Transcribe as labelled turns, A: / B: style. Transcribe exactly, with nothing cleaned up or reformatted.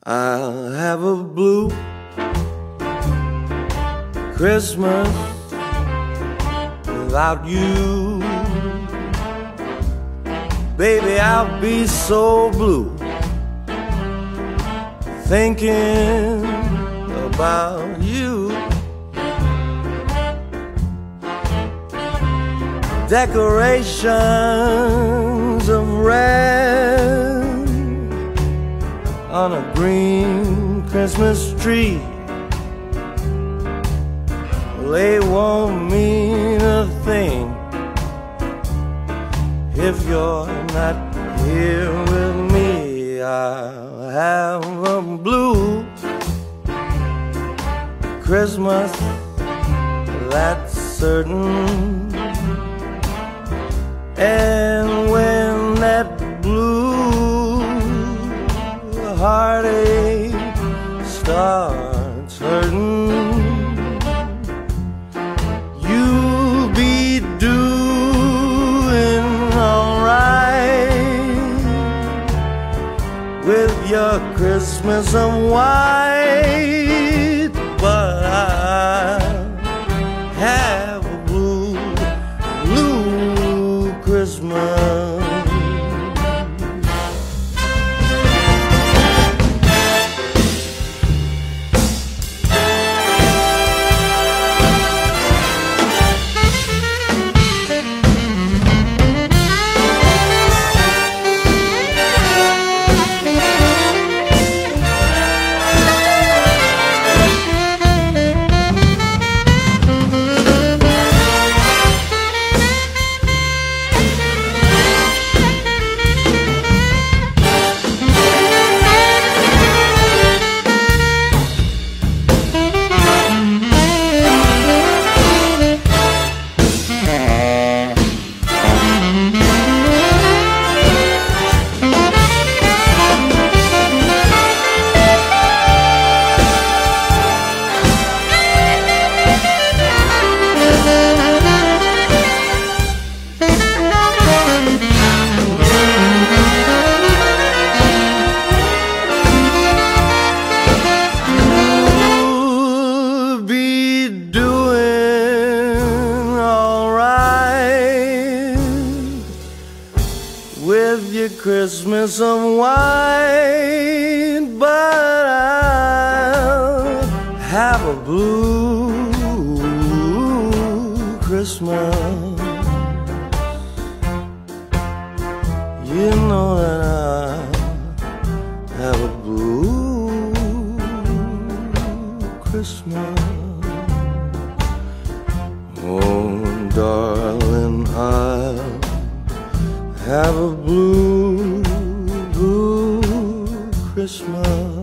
A: I'll have a blue Christmas without you. Baby, I'll be so blue thinking about you. Decorations of red on a green Christmas tree, they won't mean a thing if you're not here with me. I'll have a blue Christmas, that's certain. And when that blue heartache starts hurting, you'll be doing alright with your Christmas of white. But I'll have a blue, blue Christmas. With your Christmas of white, but I'll have a blue Christmas. You know that I'll have a blue Christmas. Oh, darling, I'll have a blue, blue Christmas.